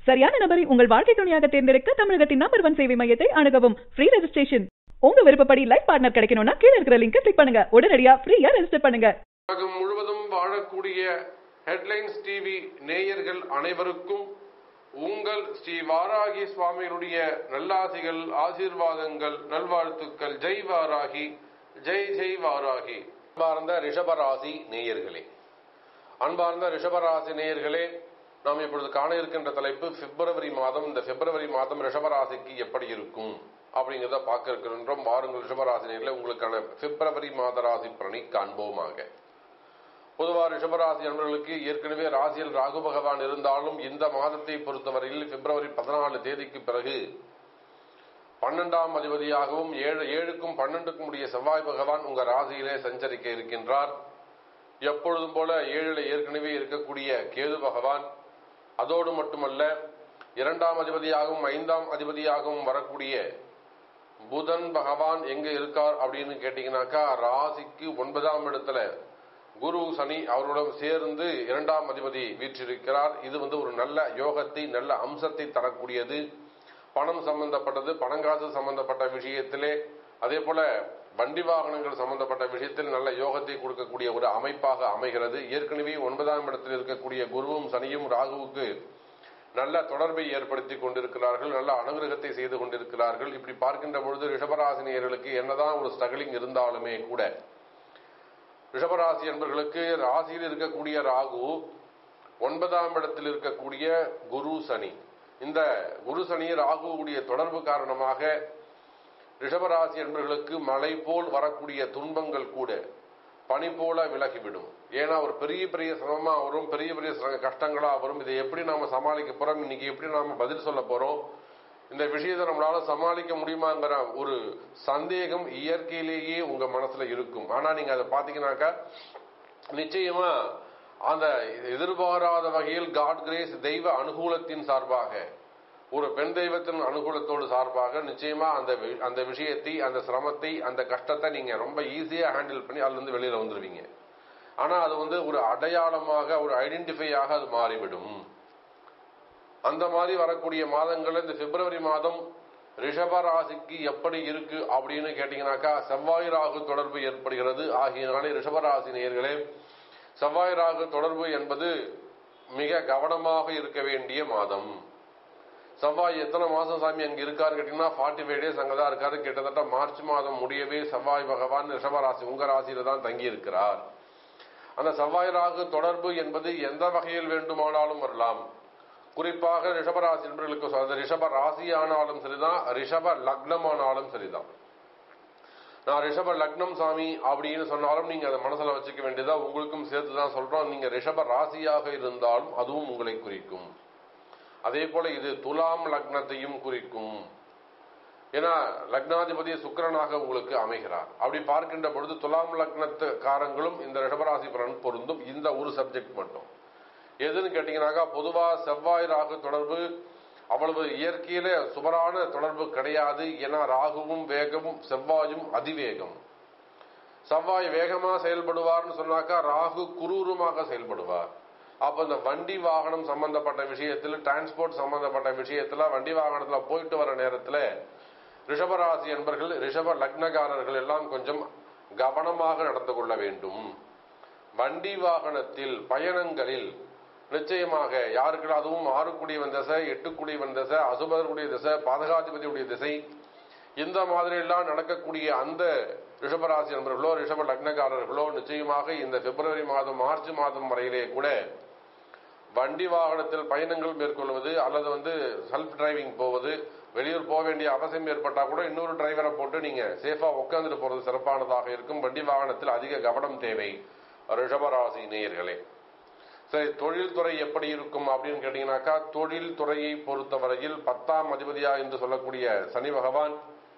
சரியான நபரை உங்கள் வாழ்க்கை துணையாக தேர்ந்தெடுக்க தமிழகத்தின் நம்பர் 1 சேவை மையத்தை அணுகவும். Free registration. உங்க விருப்பப்படி லைஃப் பார்ட்னர் கிடைக்கணும்னா கீழ இருக்கிற லிங்கை கிளிக் பண்ணுங்க. உடனடியா ஃப்ரீயா ரெஜிஸ்டர் பண்ணுங்க. உலகம் முழுவதும் வாழக்கூடிய ஹெட்லைன்ஸ் டிவி நேயர்கள் அனைவருக்கும் உங்கள் ஸ்ரீ வாராகி சுவாமிகளுடைய நல்லாசிகள், ஆசீர்வாதங்கள், நல்வாழ்த்துக்கள். ஜெய் வாராகி, ஜெய் ஜெய் வாராகி. அன்பார்ந்த ரிஷபராசி நேயர்களே, அன்பார்ந்த ரிஷபராசி நேயர்களே, நாம் இப்பொழுது காண இருக்கின்ற தலைப்பு பிப்ரவரி மாதம். இந்த பிப்ரவரி மாதம் ரிஷபராசிக்கு எப்படி இருக்கும் அப்படிங்கிறத பார்க்க இருக்கின்றோம். வாருங்கள் ரிஷபராசி நேயர்களே, உங்களுக்கான பிப்ரவரி மாத ராசி பலனை காண்போமாக. பொதுவாக ரிஷபராசி நண்பர்களுக்கு ஏற்கனவே ராசியில் ராகு பகவான் இருந்தாலும் இந்த மாதத்தை பொறுத்தவரையில் பிப்ரவரி 14 தேதிக்கு பிறகு 12ஆம் அதிபதியாகவும் 7க்கும் 12க்கும் உடைய செவ்வாய் பகவான் உங்க ராசியிலே சஞ்சரிக்க இருக்கின்றார். எப்பொழுதும் போல 7ல் ஏற்கனவே இருக்கக்கூடிய கேது பகவான், அதோடு மட்டுமல்ல 2ஆம் அதிபதியாகவும் 5ஆம் அதிபதியாகவும் வரக்கூடிய புதன் பகவான் எங்க இருக்கார் அப்படின்னு கேட்டீங்கன்னாக்கா, ராசிக்கு 9ஆம் இடத்துல குரு சனி அவருடன் சேர்ந்து 2ஆம் அதிபதி வீற்றிருக்கிறார். இது ஒரு நல்ல யோகத்தை, நல்ல அம்சத்தை தரக்கூடியது. பணம் சம்பந்தப்பட்டது, பணங்காசு சம்பந்தப்பட்ட விஷயத்திலே, அதே போல வண்டி வாகனங்கள் சம்பந்தப்பட்ட விஷயத்தில் நல்ல யோகத்தை கொடுக்கக்கூடிய ஒரு அமைப்பாக அமைகிறது. ஏற்கனவே 9ஆம் இடத்தில் இருக்கக்கூடிய குருவும் சனியும் ராகுவுக்கு நல்ல தொடர்பை ஏற்படுத்தி கொண்டிருக்கிறார்கள், நல்ல அனுகிரகத்தை செய்து கொண்டிருக்கிறார்கள். இப்படி பார்க்கின்ற பொழுது ரிஷபராசினியர்களுக்கு என்னதான் ஒரு ஸ்ட்ரகிளிங் இருந்தாலுமே கூட, ரிஷபராசி என்பவர்களுக்கு ராசியில் இருக்கக்கூடிய ராகு, 9ஆம் இடத்தில் இருக்கக்கூடிய குரு சனி, இந்த குரு சனி ராகுவுடைய தொடர்பு காரணமாக ரிஷபராசி என்பவர்களுக்கு மழை போல் வரக்கூடிய துன்பங்கள் கூட பனி போல விலகிவிடும். ஏன்னா ஒரு பெரிய பெரிய சிரமமா வரும், பெரிய பெரிய கஷ்டங்களா வரும். இதை எப்படி நாம சமாளிக்க போறோம், இன்னைக்கு எப்படி நாம பதில் சொல்ல போறோம், இந்த விஷயத்தை நம்மளால சமாளிக்க முடியுமாங்கிற ஒரு சந்தேகம் இயற்கையிலேயே உங்க மனசுல இருக்கும். ஆனா நீங்க அதை பாத்தீங்கன்னாக்கா நிச்சயமா அந்த எதிர்பாராத வகையில் காட் கிரேஸ், தெய்வ அனுகூலத்தின் சார்பாக, ஒரு பெண் தெய்வத்தின் அனுகூலத்தோடு சார்பாக நிச்சயமா அந்த விஷயத்தை, அந்த சிரமத்தை, அந்த கஷ்டத்தை நீங்க ரொம்ப ஈஸியா ஹேண்டில் பண்ணி அதுல இருந்து வெளியில வந்துருவீங்க. ஆனா அது ஒரு அடையாளமாக, ஒரு ஐடென்டிஃபையாக அது மாறிவிடும். அந்த மாதிரி வரக்கூடிய மாதங்கள் இந்த பிப்ரவரி மாதம் ரிஷப ராசிக்கு எப்படி இருக்கு அப்படின்னு கேட்டீங்கன்னாக்கா, செவ்வாய் ராகு தொடர்பு ஏற்படுகிறது. ஆகியனாலே ரிஷபராசி நேயர்களே, செவ்வாய் ராகு தொடர்பு என்பது மிக கவனமாக இருக்க வேண்டிய மாதம். செவ்வாய் எத்தனை மாசம் சாமி அங்க இருக்காரு கேட்டீங்கன்னா 45 டேஸ் அங்கதான் இருக்காரு. கிட்டத்தட்ட மார்ச் மாதம் முடியவே செவ்வாய் பகவான் ரிஷபராசி உங்க ராசியில தான் தங்கி இருக்கிறார். அந்த செவ்வாய் ராகு தொடர்பு என்பது எந்த வகையில் வேண்டுமானாலும் வரலாம். குறிப்பாக ரிஷபராசி என்பவர்களுக்கு ரிஷப ராசி ஆனாலும் சரிதான், ரிஷப லக்னம் ஆனாலும் சரிதான். நான் ரிஷப லக்னம் சாமி அப்படின்னு சொன்னாலும் நீங்க அதை மனசுல வச்சுக்க வேண்டியதா, உங்களுக்கும் சேர்த்துதான் சொல்றோம். நீங்க ரிஷப ராசியாக இருந்தாலும் அதுவும் உங்களை குறிக்கும். அதே போல இது துலாம் லக்னத்தையும் குறிக்கும். ஏன்னா லக்னாதிபதி சுக்கிரனாக உங்களுக்கு அமைகிறார். அப்படி பார்க்கின்ற பொழுது துலாம் லக்னத்துக்காரங்களும் இந்த ரிஷபராசி பலன் பொருந்தும். இந்த ஒரு சப்ஜெக்ட் மட்டும் எதுன்னு கேட்டீங்கன்னாக்கா, பொதுவா செவ்வாய் ராகு தொடர்பு அவ்வளவு இயற்கையில சுபரான தொடர்பு கிடையாது. ஏன்னா ராகுவும் வேகமும், செவ்வாயும் அதிவேகம். செவ்வாய் வேகமா செயல்படுவார்னு சொன்னாக்கா, ராகு குரூரமாக செயல்படுவார். அப்ப இந்த வண்டி வாகனம் சம்பந்தப்பட்ட விஷயத்துல, டிரான்ஸ்போர்ட் சம்பந்தப்பட்ட விஷயத்துல, வண்டி வாகனத்துல போயிட்டு வர நேரத்துல ரிஷபராசி என்பர்கள், ரிஷப லக்னகாரர்கள் எல்லாம் கொஞ்சம் கவனமாக நடந்து கொள்ள வேண்டும். வண்டி வாகனத்தில், பயணங்களில் நிச்சயமாக யாருக்குள்ள, அதுவும் 6 குடியவன் திசை, 8 குடியவன் திசை, அசுபதனுடைய திசை, பாதகாதிபதியுடைய திசை, இந்த மாதிரி எல்லாம் நடக்கக்கூடிய அந்த ரிஷபராசி நண்பர்களோ, ரிஷப லக்னக்காரர்களோ நிச்சயமாக இந்த பிப்ரவரி மாதம், மார்ச் மாதம் வரையிலே கூட வண்டி வாகனத்தில் பயணங்கள் மேற்கொள்வது, அல்லது செல்ஃப் டிரைவிங் போவது, வெளியூர் போக வேண்டிய அவசியம் ஏற்பட்டா கூட இன்னொரு டிரைவரை போட்டு நீங்க சேஃபா உட்கார்ந்துட்டு போறது சிறப்பானதாக இருக்கும். வண்டி வாகனத்தில் அதிக கவனம் தேவை ரிஷபராசி நேயர்களே. சரி, தொழில்துறை எப்படி இருக்கும் அப்படின்னு கேட்டீங்கன்னாக்கா, தொழில் துறையை பொறுத்தவரையில் 10ஆம் அதிபதியா என்று சொல்லக்கூடிய சனி பகவான்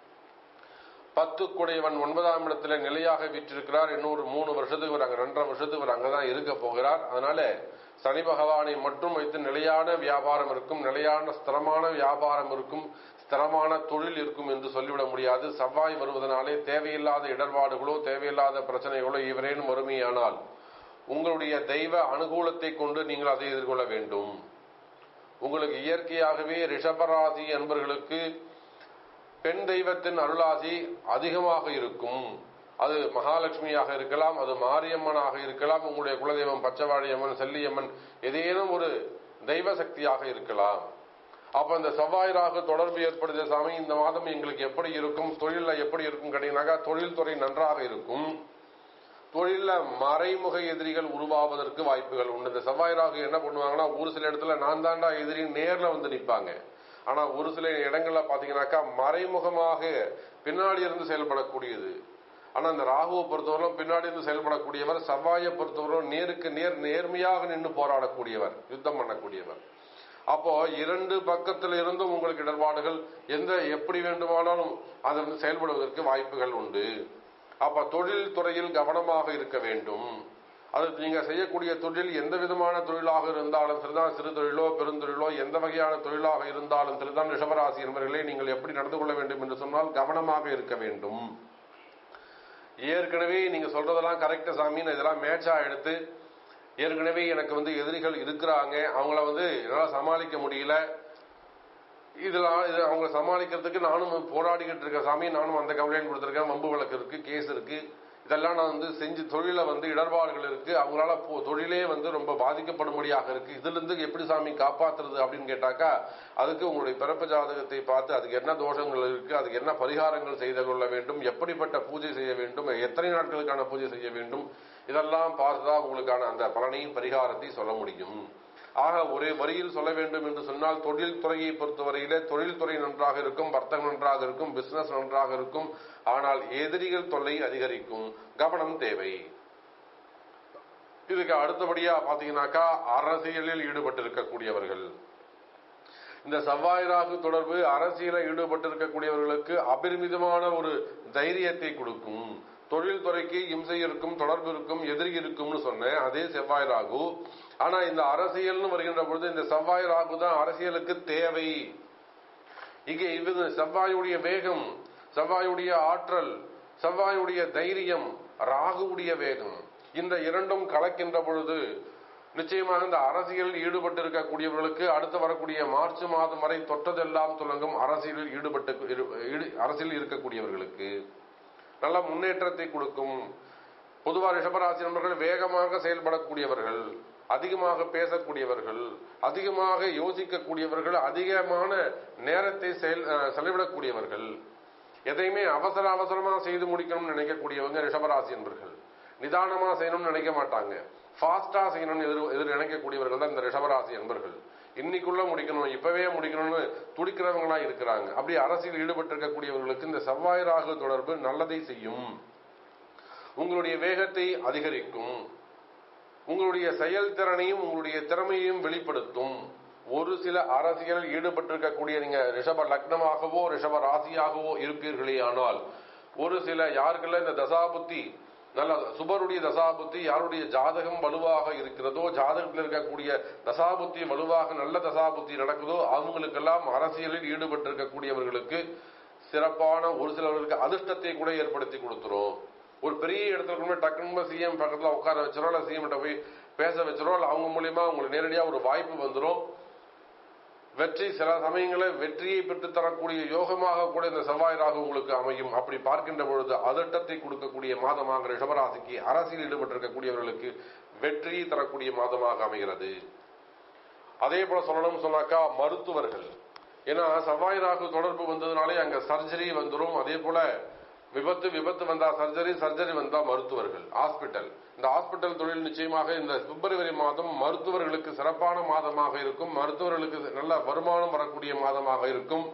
10 குடையவன் 9ஆம் இடத்துல நிலையாக வீற்றிருக்கிறார். இன்னொரு 3 வருஷத்துக்கு 2.5 வருஷத்துக்கு அங்கதான் இருக்க போகிறார். அதனால சனி பகவானை மட்டும் வைத்து நிலையான வியாபாரம் இருக்கும், நிலையான ஸ்திரமான வியாபாரம் இருக்கும், ஸ்திரமான தொழில் இருக்கும் என்று சொல்லிவிட முடியாது. செவ்வாய் வருவதனாலே தேவையில்லாத இடர்பாடுகளோ, தேவையில்லாத பிரச்சனைகளோ இவரேனும் வறுமையானால் உங்களுடைய தெய்வ அனுகூலத்தை கொண்டு நீங்கள் அதை எதிர்கொள்ள வேண்டும். உங்களுக்கு இயற்கையாகவே ரிஷபராசி என்பவர்களுக்கு பெண் தெய்வத்தின் அருளாசி அதிகமாக இருக்கும். அது மகாலட்சுமியாக இருக்கலாம், அது மாரியம்மனாக இருக்கலாம், உங்களுடைய குலதெய்வம் பச்சைவாழியம்மன், செல்லியம்மன், ஏதேனும் ஒரு தெய்வ சக்தியாக இருக்கலாம். அப்ப இந்த செவ்வாய் ராகு தொடர்பு ஏற்படுத்த சாமி இந்த மாதம் எங்களுக்கு எப்படி இருக்கும், தொழில எப்படி இருக்கும் கேட்டீங்கன்னாக்கா தொழில் துறை நன்றாக இருக்கும். தொழில மறைமுக எதிரிகள் உருவாவதற்கு வாய்ப்புகள் உண்டு. இந்த செவ்வாய் ராகு என்ன பண்ணுவாங்கன்னா, ஒரு சில இடத்துல நான் தாண்டா எதிரி நேர்ல வந்து நிற்பாங்க. ஆனா ஒரு சில இடங்கள்ல பாத்தீங்கன்னாக்கா மறைமுகமாக பின்னாடி இருந்து செயல்படக்கூடியது. ஆனா இந்த ராகுவை பொறுத்தவரை பின்னாடி இருந்து செயல்படக்கூடியவர், செவ்வாயை பொறுத்தவரை நேருக்கு நேர் நேர்மையாக நின்று போராடக்கூடியவர், யுத்தம் பண்ணக்கூடியவர். அப்போ இரண்டு பக்கத்தில் இருந்தும் உங்களுக்கு இடர்பாடுகள் எப்படி வேண்டுமானாலும் அதிலிருந்து செயல்படுவதற்கு வாய்ப்புகள் உண்டு. அப்ப தொழில் துறையில் கவனமாக இருக்க வேண்டும். அது நீங்க செய்யக்கூடிய தொழில் எந்த விதமான தொழிலாக இருந்தாலும் சரிதான், சிறு தொழிலோ பெருந்தொழிலோ எந்த வகையான தொழிலாக இருந்தாலும் சரிதான், ரிஷபராசி என்பவர்களே நீங்கள் எப்படி நடந்து கொள்ள வேண்டும் என்று சொன்னால் கவனமாக இருக்க வேண்டும். ஏற்கனவே நீங்க சொல்றதெல்லாம் கரெக்ட் சாமி, இதெல்லாம் மேட்சா எடுத்து ஏற்கனவே எனக்கு எதிரிகள் இருக்கிறாங்க, அவங்கள என்னால சமாளிக்க முடியல, அவங்க சமாளிக்கிறதுக்கு நானும் போராடிக்கிட்டு இருக்கேன் சாமி, நானும் அந்த கம்ப்ளைண்ட் கொடுத்திருக்கேன், வம்பு வழக்கு இருக்கு, கேஸ் இருக்கு, இதெல்லாம் நான் செஞ்சு தொழில இடர்பாடுகள் இருக்கு, அவங்களால தொழிலே ரொம்ப பாதிக்கப்படும்படியாக இருக்கு, இதுல இருந்து எப்படி சாமி காப்பாத்துறது அப்படின்னு கேட்டாக்கா அதுக்கு உங்களுடைய பிறப்பு ஜாதகத்தை பார்த்து அதுக்கு என்ன தோஷங்கள் இருக்கு, அதுக்கு என்ன பரிகாரங்கள் செய்து கொள்ள வேண்டும், எப்படிப்பட்ட பூஜை செய்ய வேண்டும், எத்தனை நாட்களுக்கான பூஜை செய்ய வேண்டும், இதெல்லாம் பார்த்துதான் உங்களுக்கான அந்த பலனையும் பரிகாரத்தை சொல்ல முடியும். ஆக ஒரே வரியில் சொல்ல வேண்டும் என்று சொன்னால் தொழில் துறையை பொறுத்தவரையிலே தொழில்துறை நன்றாக இருக்கும், வர்த்தகம் நன்றாக இருக்கும், பிசினஸ் நன்றாக இருக்கும். ஆனால் எதிரிகள் தொல்லை அதிகரிக்கும், கவனம் தேவை. இதுக்கு அடுத்தபடியா பாத்தீங்கன்னாக்கா அரசியலில் ஈடுபட்டிருக்கக்கூடியவர்கள், இந்த செவ்வாய் ராகு தொடர்பு அரசியலில் ஈடுபட்டிருக்கக்கூடியவர்களுக்கு அபரிமிதமான ஒரு தைரியத்தை கொடுக்கும். தொழில் துறைக்கு இம்சை இருக்கும், தொடர்பு இருக்கும், எதிரி இருக்கும்னு சொன்னேன், அதே செவ்வாய் ராகு. ஆனா இந்த அரசியல்னு வருகின்ற பொழுது இந்த செவ்வாய் ராகு தான் அரசியலுக்கு தேவை. இங்கே இது செவ்வாயுடைய வேகம், செவ்வாயுடைய ஆற்றல், செவ்வாயுடைய தைரியம், ராகுவுடைய வேகம், இந்த இரண்டும் கலக்கின்ற பொழுது நிச்சயமாக இந்த அரசியலில் ஈடுபட்டு இருக்கக்கூடியவர்களுக்கு அடுத்து வரக்கூடிய மார்ச் மாதம் வரை தொட்டதெல்லாம் தொடங்கும். அரசியலில் இருக்கக்கூடியவர்களுக்கு நல்ல முன்னேற்றத்தை கொடுக்கும். பொதுவாக ரிஷபராசி நண்பர்கள் வேகமாக செயல்படக்கூடியவர்கள், அதிகமாக பேசக்கூடியவர்கள், அதிகமாக யோசிக்கக்கூடியவர்கள், அதிகமான நேரத்தை செலவிடக்கூடியவர்கள், எதையுமே அவசரமா செய்து முடிக்கணும்னு நினைக்கக்கூடியவங்க ரிஷபராசி என்பர்கள். நிதானமா செய்யணும்னு நினைக்க மாட்டாங்க, ஃபாஸ்டா செய்யணும்னு எதிர் நினைக்கக்கூடியவர்கள் தான் இந்த ரிஷபராசி என்பர்கள். இன்னைக்குள்ள முடிக்கணும், இப்பவே முடிக்கணும்னு துடிக்கிறவங்களா இருக்கிறாங்க. அப்படி அரசியல் ஈடுபட்டு இருக்கக்கூடியவர்களுக்கு இந்த செவ்வாய் ராகு தொடர்பு நல்லதை செய்யும். உங்களுடைய வேகத்தை அதிகரிக்கும், உங்களுடைய செயல்திறனையும் உங்களுடைய திறமையையும் வெளிப்படுத்தும். ஒரு சில அரசியலில் ஈடுபட்டிருக்கக்கூடிய நீங்க ரிஷப லக்னமாகவோ ரிஷப ராசியாகவோ இருப்பீர்களே, ஆனால் ஒரு சில யாருக்குள்ள இந்த தசாபுத்தி நல்ல சுபருடைய தசாபுத்தி, யாருடைய ஜாதகம் வலுவாக இருக்கிறதோ, ஜாதகத்தில் இருக்கக்கூடிய தசாபுத்தி வலுவாக நல்ல தசாபுத்தி நடக்குதோ அவங்களுக்கெல்லாம் அரசியலில் ஈடுபட்டு இருக்கக்கூடியவர்களுக்கு சிறப்பான ஒரு சிலவர்களுக்கு அதிர்ஷ்டத்தை கூட ஏற்படுத்தி கொடுத்துரும். ஒரு பெரிய இடத்துல டக்குனு சிஎம் பக்கத்துல உட்கார வச்சிரும், இல்ல சிஎம் கிட்ட போய் பேச வச்சிரும், இல்ல அவங்க மூலியமா உங்களுக்கு நேரடியா ஒரு வாய்ப்பு வந்துடும். வெற்றி சில சமயங்களில் வெற்றியை பெற்று தரக்கூடிய யோகமாக கூட இந்த செவ்வாய் ராகு உங்களுக்கு அமையும். அப்படி பார்க்கின்ற பொழுது அதிர்ஷ்டத்தை கொடுக்கக்கூடிய மாதமாக ரிஷபராசிக்கு அரசியல் ஈடுபட்டிருக்கக்கூடியவர்களுக்கு வெற்றியை தரக்கூடிய மாதமாக அமைகிறது. அதே போல சொல்லணும் சொன்னாக்கா மருத்துவர்கள், ஏன்னா செவ்வாய் ராகு தொடர்பு வந்ததுனாலே அங்க சர்ஜரி வந்துடும். அதே போல விபத்து வந்தா சர்ஜரி வந்தா மருத்துவர்கள், ஹாஸ்பிட்டல். இந்த ஹாஸ்பிட்டல் தொழில் நிச்சயமாக இந்த பிப்ரவரி மாதம் மருத்துவர்களுக்கு சிறப்பான மாதமாக இருக்கும். மருத்துவர்களுக்கு நல்ல வருமானம் வரக்கூடிய மாதமாக இருக்கும்.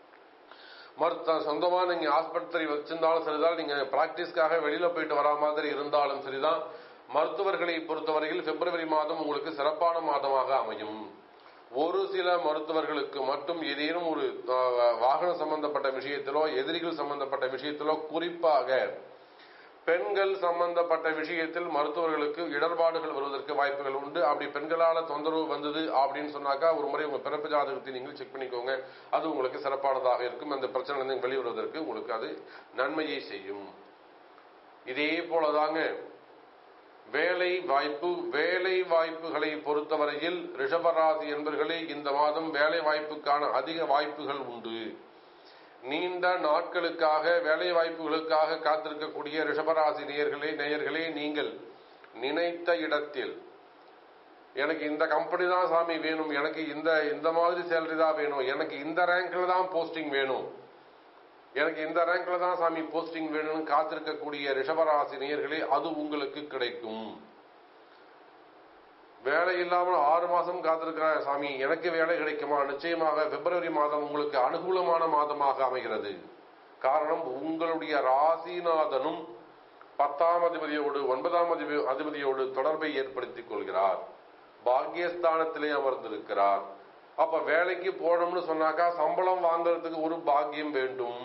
சொந்தமா நீங்க ஆஸ்பத்திரி வச்சிருந்தாலும் சரிதான், நீங்க பிராக்டிஸ்க்காக வெளியில போயிட்டு வரா மாதிரி இருந்தாலும் சரிதான், மருத்துவர்களை பொறுத்தவரையில் பிப்ரவரி மாதம் உங்களுக்கு சிறப்பான மாதமாக அமையும். ஒரு சில மருத்துவர்களுக்கு மட்டும் ஏதேனும் ஒரு வாகன சம்பந்தப்பட்ட விஷயத்திலோ எதிரிகள் சம்பந்தப்பட்ட விஷயத்திலோ குறிப்பாக பெண்கள் சம்பந்தப்பட்ட விஷயத்தில் மருத்துவர்களுக்கு இடர்பாடுகள் வருவதற்கு வாய்ப்புகள் உண்டு. அப்படி பெண்களால தொந்தரவு வந்தது அப்படின்னு சொன்னாக்கா ஒரு முறை உங்க பிறப்பு ஜாதகத்தை நீங்கள் செக் பண்ணிக்கோங்க, அது உங்களுக்கு சிறப்பானதாக இருக்கும். அந்த பிரச்சனை வெளிவருவதற்கு உங்களுக்கு அது நன்மையை செய்யும். இதே போலதாங்க வேலை வாய்ப்புகளை பொறுத்தவரையில் ரிஷபராசி என்பர்களே இந்த மாதம் வேலை வாய்ப்புக்கான அதிக வாய்ப்புகள் உண்டு. நீண்ட நாட்களுக்காக வேலை வாய்ப்புகளுக்காக காத்திருக்கக்கூடிய ரிஷபராசி நேயர்களே நீங்கள் நினைத்த இடத்தில் எனக்கு இந்த கம்பெனி தான் சாமி வேணும், எனக்கு இந்த மாதிரி சேலரி தான் வேணும், எனக்கு இந்த ரேங்க்ல தான் போஸ்டிங் வேணும், எனக்கு இந்த ரேங்க்ல தான் சாமி போஸ்டிங் வேணும்னு காத்திருக்கக்கூடிய ரிஷபராசி நேயர்களே அது உங்களுக்கு கிடைக்கும். வேலை இல்லாமல் 6 மாசம் காத்திருக்கிற சாமி எனக்கு வேலை கிடைக்குமா? நிச்சயமாக பிப்ரவரி மாதம் உங்களுக்கு அனுகூலமான மாதமாக அமைகிறது. காரணம், உங்களுடைய ராசிநாதனும் 10ஆம் அதிபதியோடு 9ஆம் அதிபதியோடு தொடர்பை ஏற்படுத்திக் கொள்கிறார். பாக்கியஸ்தானத்திலே அமர்ந்திருக்கிறார். அப்ப வேலைக்கு போனோம்னு சொன்னாக்கா சம்பளம் வாங்கறதுக்கு ஒரு பாக்கியம் வேண்டும்.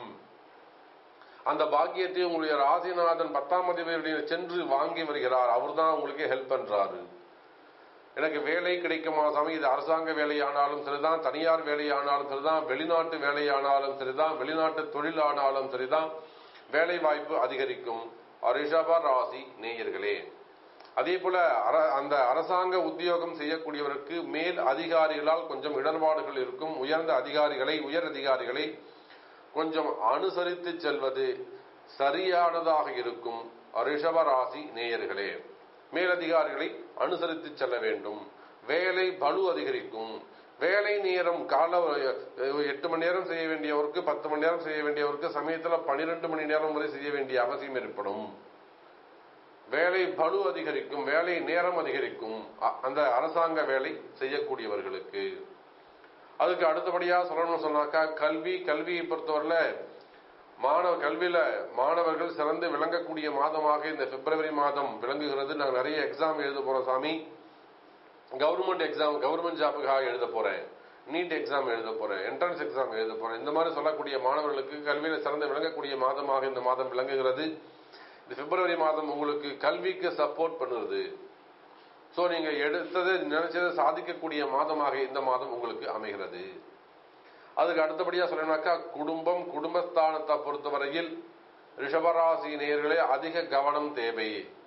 அந்த பாக்கியத்தை உங்களுடைய ராசிநாதன் 10ஆம் அதிபதியுடைய சென்று வாங்கி வருகிறார். அவர் தான் உங்களுக்கு ஹெல்ப் பண்றாரு. எனக்கு வேலை கிடைக்குமா சாமி? இது அரசாங்க வேலையானாலும் சரிதான், தனியார் வேலையானாலும் சரிதான், வெளிநாட்டு வேலையானாலும் சரிதான், வெளிநாட்டு தொழிலானாலும் சரிதான், வேலை வாய்ப்பு அதிகரிக்கும். ரிஷப ராசி நேயர்களே, அதே போல அந்த அரசாங்க உத்தியோகம் செய்யக்கூடியவருக்கு மேல் அதிகாரிகளால் கொஞ்சம் இடர்பாடுகள் இருக்கும். உயர் அதிகாரிகளை கொஞ்சம் அனுசரித்து செல்வது சரியானதாக இருக்கும். ரிஷபராசி நேயர்களே, மேலதிகாரிகளை அனுசரித்து செல்ல வேண்டும். வேலை பளு அதிகரிக்கும். வேலை நேரம் 8 மணி நேரம் செய்ய வேண்டியவருக்கு 10 மணி நேரம் செய்ய வேண்டியவருக்கு சமயத்தில் 12 மணி நேரம் வரை செய்ய வேண்டிய அவசியம் ஏற்படும். வேலை பளு அதிகரிக்கும், வேலை நேரம் அதிகரிக்கும் அந்த அரசாங்க வேலை செய்யக்கூடியவர்களுக்கு. அதுக்கு அடுத்தபடியா சொல்லணும்னு சொன்னாக்கா கல்வியை பொறுத்தவரையில கல்வியில மாணவர்கள் சிறந்து விளங்கக்கூடிய மாதமாக இந்த பிப்ரவரி மாதம் விளங்குகிறது. நாங்கள் நிறைய எக்ஸாம் எழுத போறோம் சாமி. கவர்மெண்ட் ஜாபுக்காக எழுத போறேன், நீட் எக்ஸாம் எழுத போறேன், என்ட்ரன்ஸ் எக்ஸாம் எழுத போறேன், இந்த மாதிரி சொல்லக்கூடிய மாணவர்களுக்கு கல்வியில சிறந்து விளங்கக்கூடிய மாதமாக இந்த மாதம் விளங்குகிறது. இந்த பிப்ரவரி மாதம் உங்களுக்கு கல்விக்கு சப்போர்ட் பண்ணுறது. சோ நீங்க நினைச்சதை சாதிக்கக்கூடிய மாதமாக இந்த மாதம் உங்களுக்கு அமைகிறது. அதுக்கு அடுத்தபடியா சொல்லணும்னாக்கா குடும்பஸ்தானத்தை பொறுத்தவரையில் ரிஷபராசி நேயர்களே அதிக கவனம் தேவை.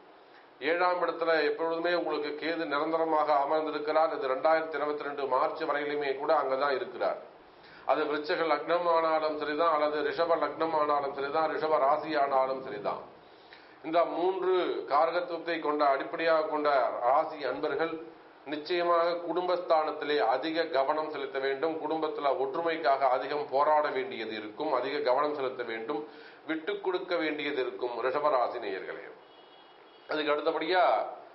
7ஆம் இடத்துல எப்பொழுதுமே உங்களுக்கு கேது நிரந்தரமாக அமர்ந்திருக்கிறார். இது 2022 மார்ச் வரையிலுமே கூட அங்கதான் இருக்கிறார். அது விருச்சிக லக்னம் ஆனாலும் சரிதான், அல்லது ரிஷப லக்னம் ஆனாலும் சரிதான், ரிஷப ராசி ஆனாலும் சரிதான். இந்த 3 காரகத்துவத்தை அடிப்படையாக கொண்ட ராசி அன்பர்கள் நிச்சயமாக குடும்பஸ்தானத்திலே அதிக கவனம் செலுத்த வேண்டும். குடும்பத்தில் ஒற்றுமைக்காக அதிகம் போராட வேண்டியது இருக்கும், அதிக கவனம் செலுத்த வேண்டும், விட்டு கொடுக்க வேண்டியது இருக்கும் ரிஷபராசி நேயர்களே. அதுக்கு அடுத்தபடியா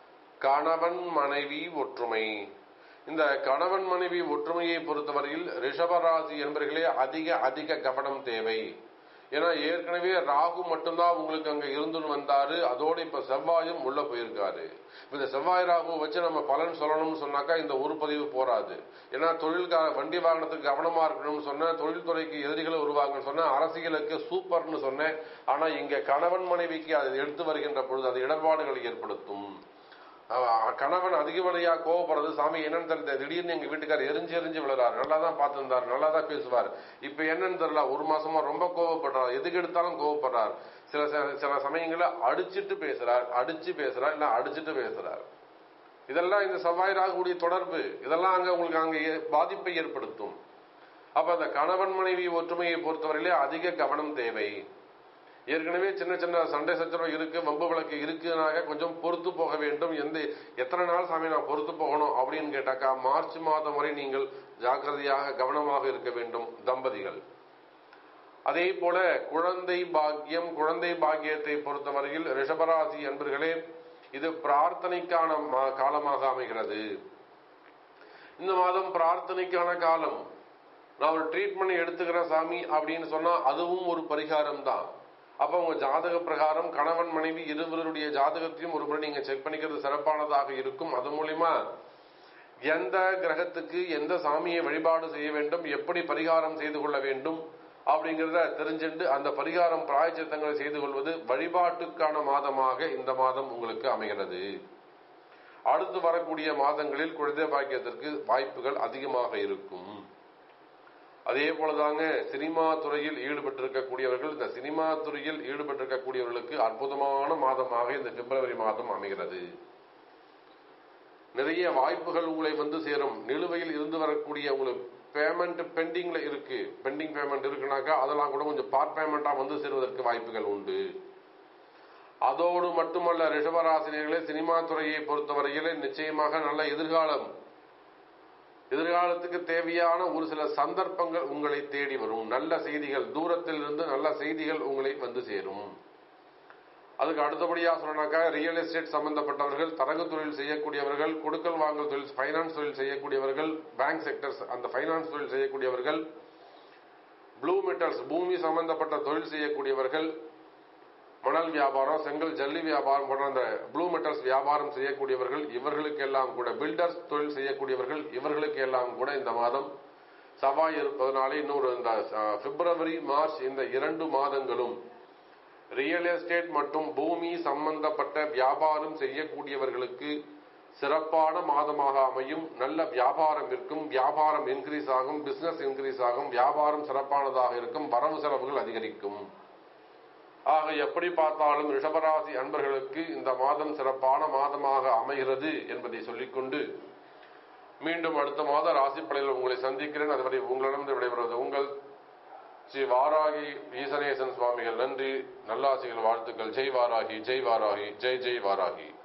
கணவன் மனைவி ஒற்றுமை. இந்த கணவன் மனைவி ஒற்றுமையை பொறுத்தவரையில் ரிஷபராசி என்பர்களே அதிக கவனம் தேவை. ஏன்னா ஏற்கனவே ராகு மட்டும்தான் உங்களுக்கு அங்க இருந்துன்னு வந்தாரு. அதோடு இப்ப செவ்வாயும் உள்ள போயிருக்காரு. இந்த செவ்வாய் ராகு வச்சு நம்ம பலன் சொல்லணும்னு சொன்னாக்கா இந்த ஒரு பதிவு போராது. ஏன்னா வண்டி வாகனத்துக்கு கவனமா இருக்கணும்னு சொன்ன, தொழில்துறைக்கு எதிரிகளை உருவாங்கன்னு சொன்ன, அரசியலுக்கு சூப்பர்னு சொன்னேன். ஆனா இங்க கணவன் மனைவிக்கு அதை எடுத்து வருகின்ற பொழுது அது இடர்பாடுகளை ஏற்படுத்தும். கணவன் அதிகப்படியா கோவப்படுறது, சாமி என்னன்னு தெரியல, திடீர்னு எங்க வீட்டுக்காரர் எரிஞ்சு விழுறாரு, நல்லா தான் பார்த்திருந்தாரு, நல்லா தான் பேசுவார், இப்ப என்னன்னு தெரியல 1 மாசமா ரொம்ப கோவப்படுறாரு, எதுக்கு எடுத்தாலும் கோவப்படுறார். சில சமயங்கள அடிச்சு பேசுறார், இல்ல அடிச்சுட்டு பேசுறார். இதெல்லாம் இந்த செவ்வாய் ராகுடைய தொடர்பு, இதெல்லாம் உங்களுக்கு அங்க பாதிப்பை ஏற்படுத்தும். அப்ப அந்த கணவன் மனைவி ஒற்றுமையை பொறுத்தவரையிலே அதிக கவனம் தேவை. ஏற்கனவே சின்ன சண்டை சச்சரவு இருக்கு, வம்பு வழக்கு இருக்குனாக்க கொஞ்சம் பொறுத்து போக வேண்டும். எத்தனை நாள் சாமி நான் பொறுத்து போகணும் அப்படின்னு கேட்டாக்கா மார்ச் மாதம் வரை நீங்கள் ஜாக்கிரதையாக கவனமாக இருக்க வேண்டும் தம்பதிகள். அதே போல குழந்தை பாக்கியத்தை பொறுத்தவரையில் ரிஷபராசி அன்பர்களே இது பிரார்த்தனைக்கான காலமாக அமைகிறது. இந்த மாதம் பிரார்த்தனைக்கான காலம். நான் ஒரு ட்ரீட்மெண்ட் எடுத்துக்கிறேன் சாமி அப்படின்னு சொன்னா அதுவும் ஒரு பரிகாரம் தான். அப்ப உங்க ஜாதக பிரகாரம் கணவன் மனைவி இருவருடைய ஜாதகத்தையும் ஒரு முறை நீங்க செக் பண்ணிக்கிறது சிறப்பானதாக இருக்கும். அது மூலியமா எந்த கிரகத்துக்கு எந்த சாமியை வழிபாடு செய்ய வேண்டும், எப்படி பரிகாரம் செய்து கொள்ள வேண்டும் அப்படிங்கிறத தெரிஞ்சுட்டு அந்த பரிகாரம் பிராயச்சித்தங்களை செய்து கொள்வது வழிபாட்டுக்கான மாதமாக இந்த மாதம் உங்களுக்கு அமைகிறது. அடுத்து வரக்கூடிய மாதங்களில் குழந்தை பாக்கியத்திற்கு வாய்ப்புகள் அதிகமாக இருக்கும். அதே போலதாங்க சினிமா துறையில் ஈடுபட்டிருக்கக்கூடியவர்கள், இந்த சினிமா துறையில் ஈடுபட்டிருக்கக்கூடியவர்களுக்கு அற்புதமான மாதமாக இந்த பிப்ரவரி மாதம் அமைகிறது. நிறைய வாய்ப்புகள் உங்களை வந்து சேரும். நிலுவையில் இருந்து வரக்கூடிய உங்களுக்கு பேமெண்ட் பெண்டிங்ல இருக்கு, பெண்டிங் பேமெண்ட் இருக்குனாக்கா அதெல்லாம் கூட கொஞ்சம் பார்ட் பேமெண்டா வந்து சேருவதற்கு வாய்ப்புகள் உண்டு. அதோடு மட்டுமல்ல, ரிஷபராசினியர்களே, சினிமா துறையை பொறுத்தவரையிலே நிச்சயமாக நல்ல எதிர்காலத்துக்கு தேவையான ஒரு சில சந்தர்ப்பங்கள் உங்களை தேடி வரும். நல்ல செய்திகள், தூரத்தில் இருந்து நல்ல செய்திகள் உங்களை வந்து சேரும். அதுக்கு அடுத்தபடியா சொன்னாக்கா, ரியல் எஸ்டேட் சம்பந்தப்பட்டவர்கள், தரகு தொழில் செய்யக்கூடியவர்கள், கொடுக்கல் வாங்கல் தொழில், பைனான்ஸ் தொழில் செய்யக்கூடியவர்கள், பேங்க் செக்டர்ஸ் அந்த பைனான்ஸ் தொழில் செய்யக்கூடியவர்கள், ப்ளூ மெட்டல்ஸ் பூமி சம்பந்தப்பட்ட தொழில் செய்யக்கூடியவர்கள், மணல் வியாபாரம், செங்கல், ஜல்லி வியாபாரம் போன்ற அந்த ப்ளூ மெட்டல்ஸ் வியாபாரம் செய்யக்கூடியவர்கள், இவர்களுக்கு எல்லாம் கூட பில்டர்ஸ் தொழில் செய்யக்கூடியவர்கள், இவர்களுக்கு எல்லாம் கூட இந்த மாதம் செவ்வாய் இருப்பதனாலே இன்னொரு இந்த பிப்ரவரி மார்ச் இந்த 2 மாதங்களும் ரியல் எஸ்டேட் மற்றும் பூமி சம்பந்தப்பட்ட வியாபாரம் செய்யக்கூடியவர்களுக்கு சிறப்பான மாதமாக அமையும். நல்ல வியாபாரம் இருக்கும், வியாபாரம் இன்க்ரீஸ் ஆகும், பிசினஸ் இன்க்ரீஸ் ஆகும், வியாபாரம் சிறப்பானதாக இருக்கும், வரவு செலவுகள் அதிகரிக்கும். ஆக எப்படி பார்த்தாலும் ரிஷபராசி அன்பர்களுக்கு இந்த மாதம் சிறப்பான மாதமாக அமைகிறது என்பதை சொல்லிக்கொண்டு மீண்டும் அடுத்த மாத ராசி பலனில் உங்களை சந்திக்கிறேன். அதுவரை உங்களிடம் விடைபெறுவது உங்கள் ஸ்ரீ வாராகி ஈசனேசன் சுவாமிகள். நன்றி, நல்லாசிகள், வாழ்த்துக்கள். ஜெய் வாராகி, ஜெய் வாராகி, ஜெய் ஜெய் வாராகி.